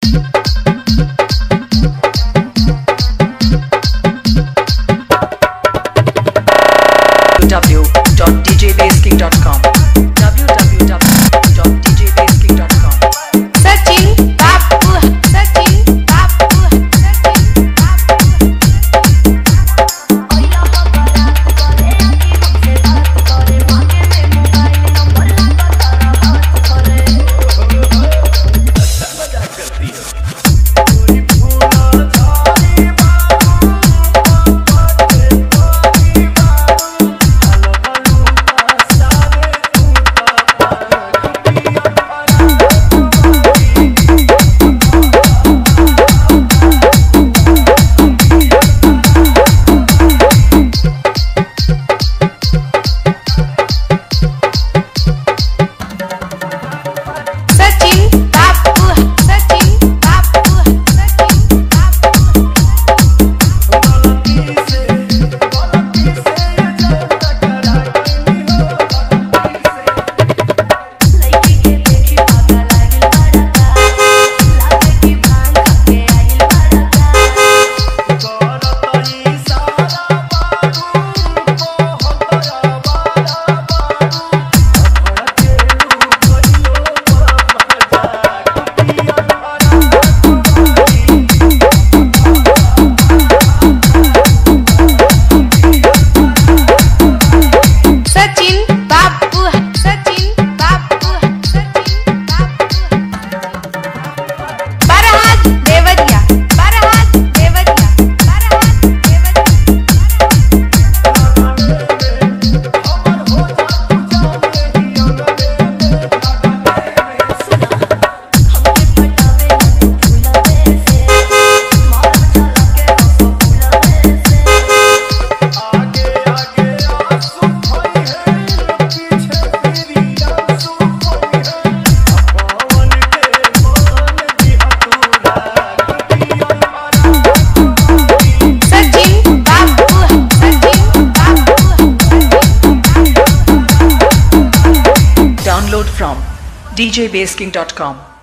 www.djbasking.com www.djbasking.com Sachin बापू सचिन बापू सचिन बापू ओया बारात करे आकी हमसे बात करे मांगे में मोबाइल नंबर लगा तारा हाथ करे अच्छा मजाक करती है कोई फूला झाड़ी बाबू पापा के तोरी बाबू Download from djbasking.com